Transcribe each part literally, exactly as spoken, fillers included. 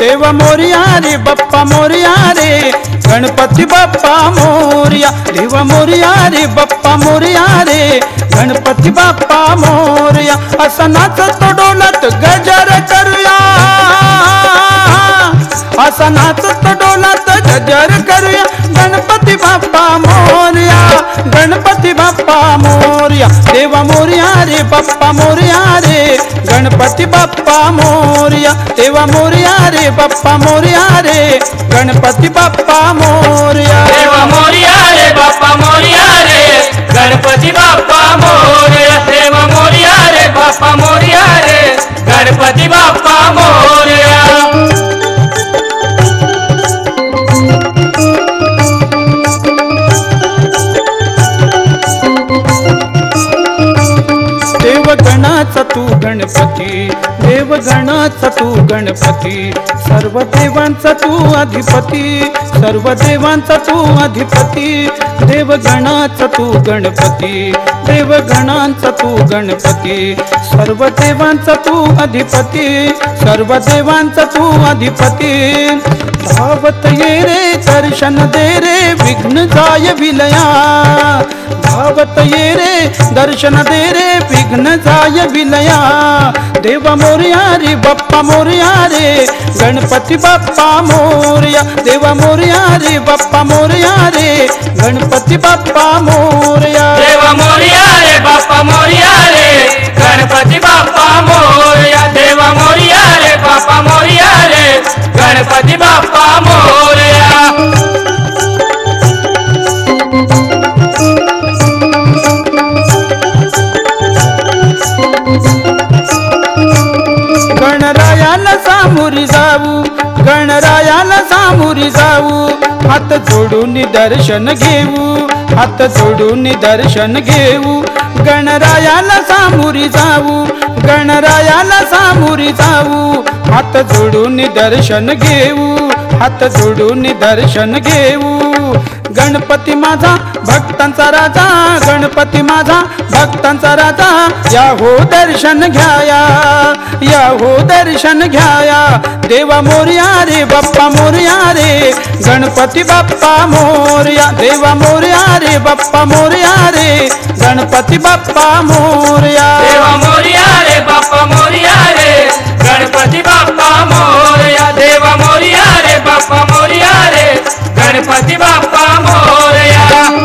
देवा मोरया रे बाप्पा मोरया रे गणपती बाप्पा मोरया देवा मोरया रे बाप्पा मोरया रे गणपती बाप्पा मोरया असा नाचत डोलत गजर करूया असा नाचत डोलत गजर करूया गणपती बाप्पा मोरया गणपती बाप्पा मोरया देवा मोरया रे बाप्पा मोरया रे गणपती बाप्पा मोरया देवा मोरया रे बाप्पा मोरया रे गणपती बाप्पा मोरया देवा मोरया रे बाप्पा मोरया रे गणपती बाप्पा मोरया देवा मोरया रे बाप्पा मोरया रे गणपती बाप्पा मोरया देवगणाचा तू गणपती देवगणाचा तू गणपती सर्व देवांचा तू अधिपती सर्व देवांचा तू अधिपती देवगणाचा तू गणपती देवगणांचा तू गणपती सर्व देवांचा तू अधिपती सर्व देवांचा तू अधिपती धावत ये रे दर्शन दे रे विघ्न जाय विलया धावत ये रे दर्शन दे रे विघ्न जाय विलया देवा मोरया रे बाप्पा मोरया रे गणपती बाप्पा मोरया देवा मोरया रे बाप्पा मोरया रे गणपती बाप्पा मोरया देवा मोरया रे बाप्पा मोरया रे गणपती बाप्पा मोरया देवा मोरया रे बाप्पा मोरया रे गणपती बाप्पा मोरया गणरायाला सामोरी जाऊ गणरायाला सामोरी जाऊ हात जोडून दर्शन घेऊ हात जोडून दर्शन घेऊ गणरायाला सामोरी जाऊ गणरायाला सामोरी जाऊ हात जोडून दर्शन घेऊ हात जोडून दर्शन घेऊ गणपती माझा भक्तांचा राजा गणपती माझा भक्तांचा राजा या हो दर्शन घ्याया या हो दर्शन घ्याया देवा मोरया रे बाप्पा मोरया रे गणपती बाप्पा मोरया देवा मोरया रे बाप्पा मोरया रे गणपती बाप्पा मोरया देवा मोरया रे बाप्पा मोरया रे गणपती बाप्पा मोरया देवा मोरया रे बाप्पा मोरया रे गणपती बाप्पा मोरया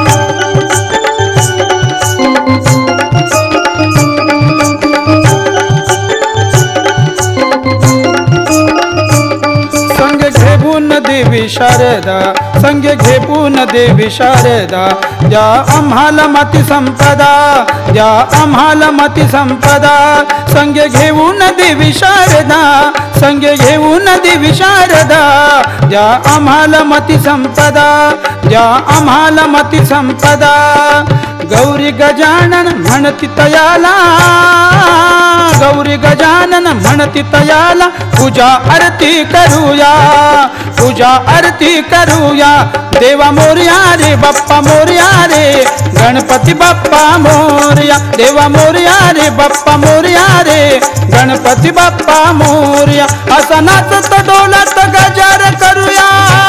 संग घेऊन देवी शारदा संग घेऊन देवी शारदा द्या आम्हाला मती संपदा द्या आम्हाला मती संपदा संग घेऊन देवी शारदा संग घेऊन देवी शारदा द्या आम्हाला मती संपदा द्या आम्हाला मती संपदा गौरी गजानन म्हणती तयाला गौरी गजानन म्हणती तयाला पूजा आरती करूया पूजा आरती करूया देवा मोरया रे बाप्पा मोरया रे गणपती बाप्पा मोरया देवा मोरया रे बाप्पा मोरया रे गणपती बाप्पा मोरया असा नाचत डोलत गजर करूया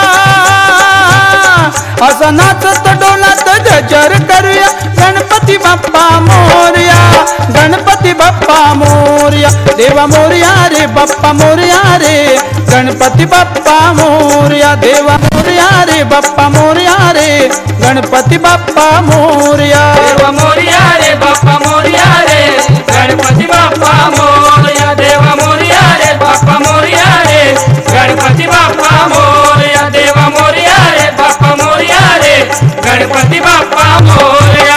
असा नाचत डोलत गजर करूया गणपती बाप्पा मोरया गणपती बाप्पा मोरया देवा मोरया रे बाप्पा मोरया रे गणपती बाप्पा मोरया देवा मोरया रे बाप्पा मोरया रे गणपती बाप्पा मोरया देवा मोरया रे बाप्पा मोरया रे गणपती बाप्पा मोरया देवा मोरया रे बाप्पा मोरया रे गणपती बाप्पा मोरया देवा मोरया रे बाप्पा मोरया रे गणपती बाप्पा मोरया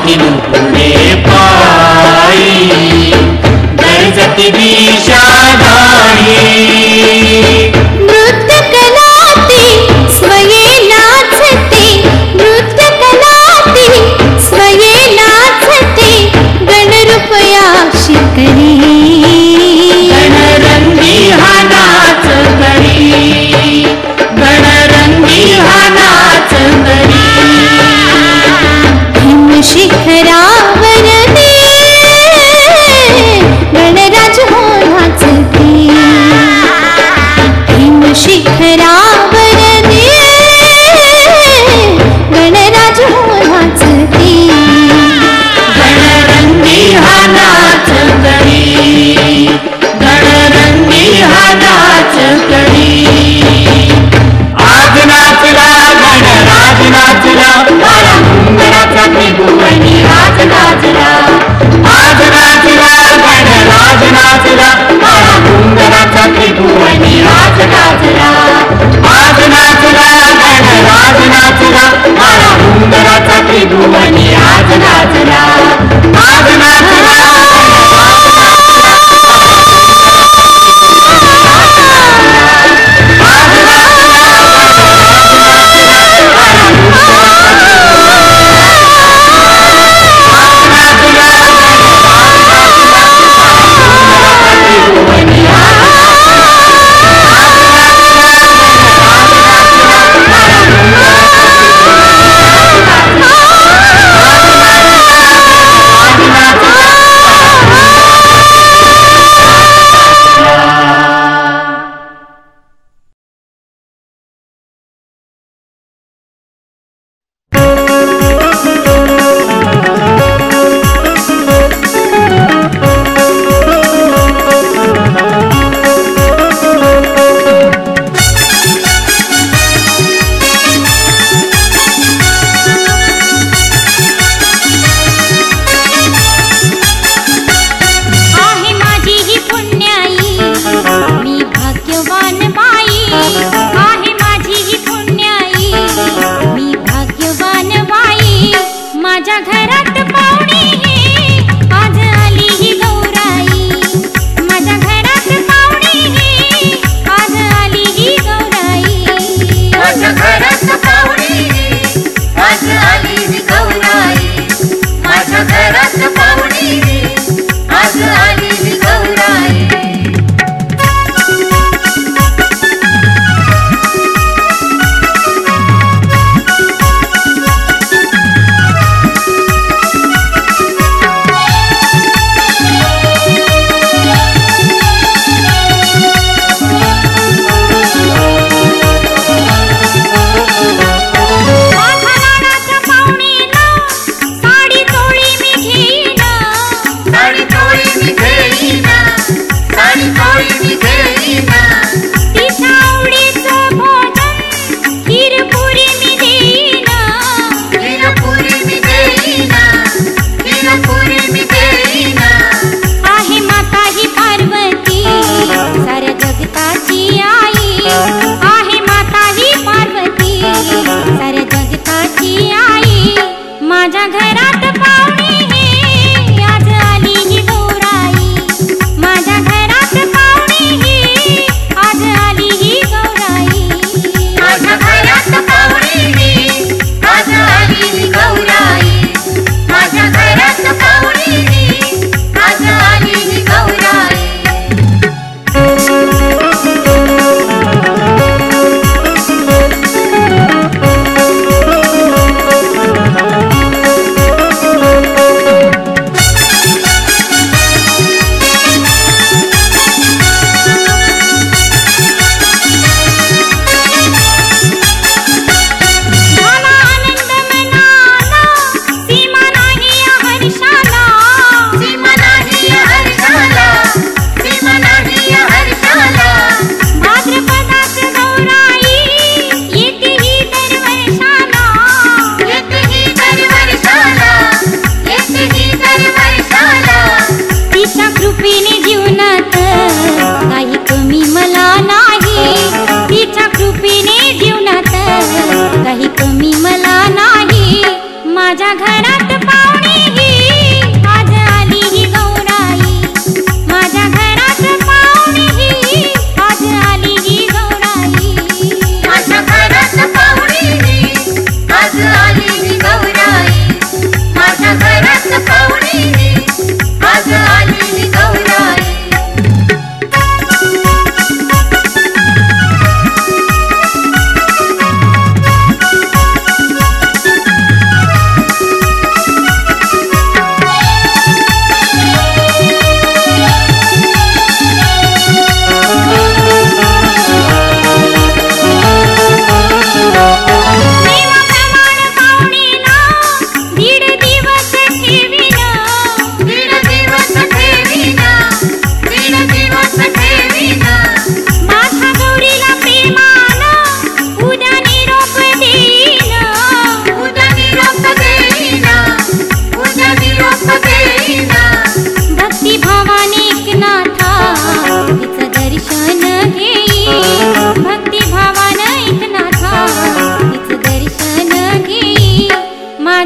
तिनु पुढे पायी गरजती विषादाई नृत्य कलाती स्वये नाचते नृत्य कलाती स्वये नाचते गणरूपया शिकरी गणरंगी हा नाच करी गणरंगी हा नाच करी हिम शिखरावर दे गणराज हो नाचते हिम शिखरावर दे गणराज हो नाचते गणरंगी हा नाच करी गणरंगी हा नाच करी आज नाचला गणराज नाचला बाळा मुंगराचा त्रिभुवनी राज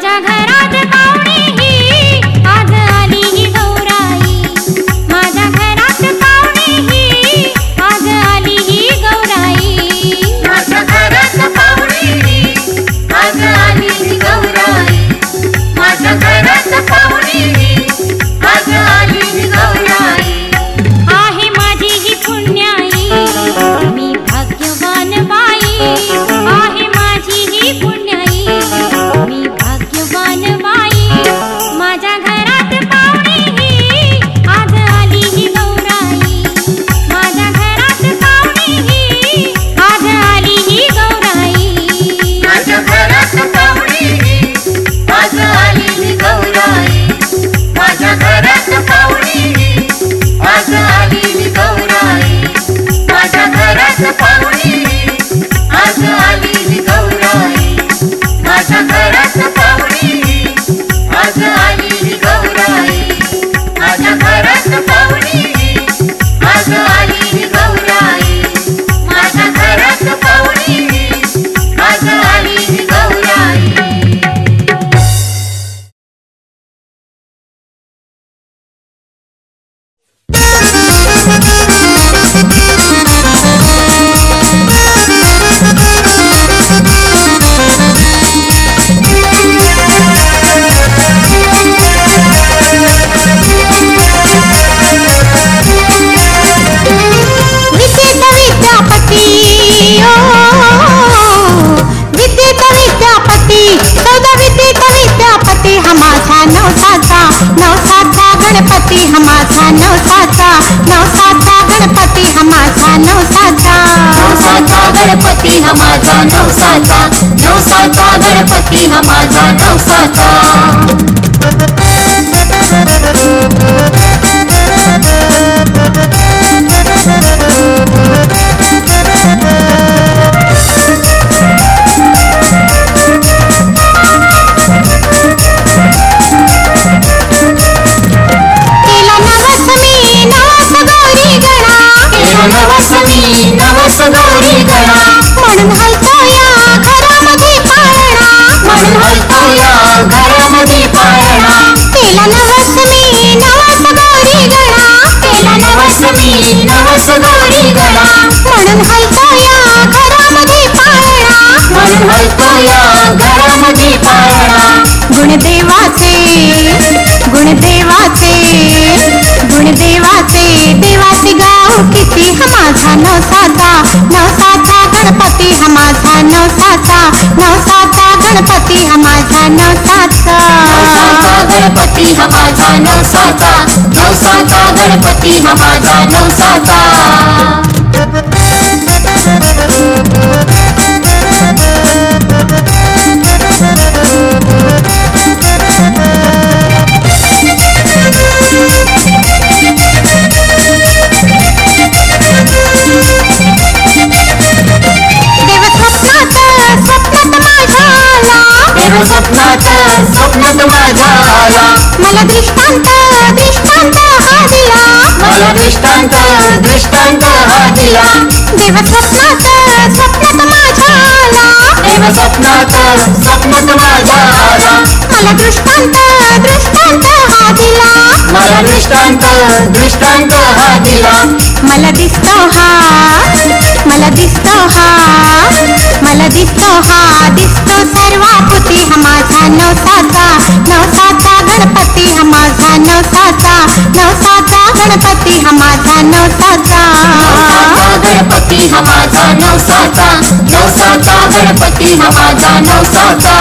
माझ्या घरात पाहुणे ही आज आली ही गौराई माझ्या घरात पाहुणे ही आज आली ही गौराई माझ्या घरात पाहुणे ही आज आली ही गौराई माझ्या घरात पाहुणे ही आज आली ही गौराई आहे माझी ही पुण्याई मी भाग्यवान बाई आहे माझी ही पुण्याई मी भाग्यवान बाई माझ्या घरात पाहुणे ही आज आली ही गौराई माझ्या घरात पाहुणे ही आज आली ही गौराई माझ्या घरात पाहुणे ही आज आली ही गौराई माझ्या घरात पाहुणे ही आज आली ही गौराई माझ्या घरात पाहुणे ही आज आली ही गौराई माझ्या घरात पाहुणे ही आज आली ही गौराई माझ्या घरात पाहुणे ही आज आली ही गौराई माझ्या घरात पाहुणे ही आज आली ही गौराई विद्येत विद्यापती ओ विद्येत विद्यापती चौदा विद्येत विद्यापती हा माझा नवसाचा नवसाचा गणपती हा माझा नवसाचा नवसाचा गणपती हा माझा नवसाचा नवसाचा गणपती हा माझा नवसाचा नवसाचा गणपती हा माझा नवसाचा केला नवस मी नवस गौरी गणा केला नवस मी नवस गौरी गणा म्हणून हलतो या घरामध्ये पाळणा म्हणून हलतो या घरामध्ये पाळणा केला नवस मी नवस गौरी गणा केला नवस मी नवस गौरी गणा म्हणून हलतो या घरामध्ये पाळणा म्हणून हलतो या घरामध्ये पाळणा गुणदेवाचे गुणदेवाचे गुणदेवाचे देवाचे गाव किती हा माझा नवसाचा नवसाचा गणपती हा माझा नवसाचा नवसाचा गणपती हा माझा नवसाचा नवसाचा गणपती हा माझा नवसाचा नवसाचा गणपती हा माझा नवसाचा देव स्वप्नात स्वप्नात माझ्या आला देव स्वप्नात स्वप्नात माझ्या आला मला दृष्टांत दृष्टांत हा दिला मला दृष्टांत दृष्टांत हा दिला देव स्वप्नात स्वप्नात माझ्या आला देव स्वप्नात स्वप्नात माझ्या आला मला दृष्टांत दृष्टांत हा दिला मला दृष्टांत दृष्टांत हा दिला मला दिसतो हा मला दिसतो हा मला दिसतो हा दिसतो सर्वापुती हा माझा नवसाचा नवसाचा गणपती हा माझा नवसाचा नवसाचा गणपती हा माझा नवसाचा नवसाचा गणपती हा माझा नवसाचा नवसाचा गणपती हा माझा नवसाचा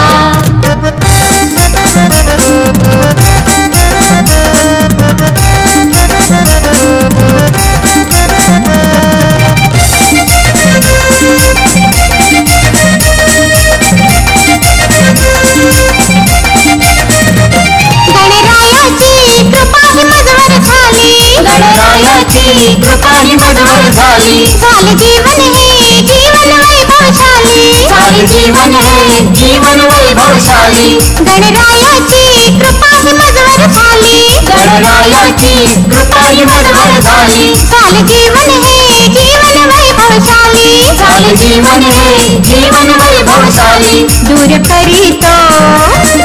गणरायाची कृपा ही मजवर झाली झाले जीवन हे जीवन वैभवशाली झाले जीवन हे जीवन वैभवशाली गणरायाची कृपा ही मजवर झाली गणरायाची कृपा ही मजवर झाली झाले जीवन हे जीवन वैभवशाली झाले जीवन हे जीवन वैभवशाली दूर करीतो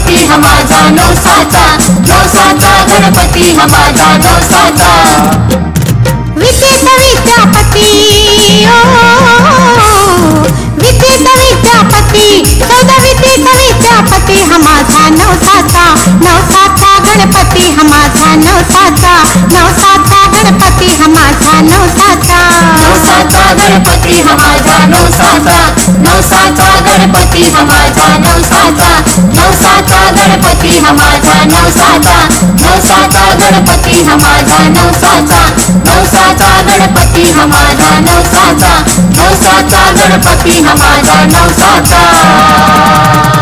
गणपती हा माझा नवसाचा नवसाचा गणपती हा माझा नवसाचा विद्येचा विद्यापती ओ विद्येचा विद्यापती चौदा विद्येचा विद्यापती हा माझा नवसाचा नवसाचा गणपती हा माझा नवसाचा नवसाचा गणपती हा माझा नवसाचा नवसाचा गणपती हा माझा नवसाचा नवसाचा गणपती हा माझा नवसाचा नवसाचा गणपती हा माझा नवसाचा नवसाचा गणपती हा माझा नवसाचा नवसाचा गणपती हा माझा नवसाचा नवसाचा गणपती हा माझा नवसाचा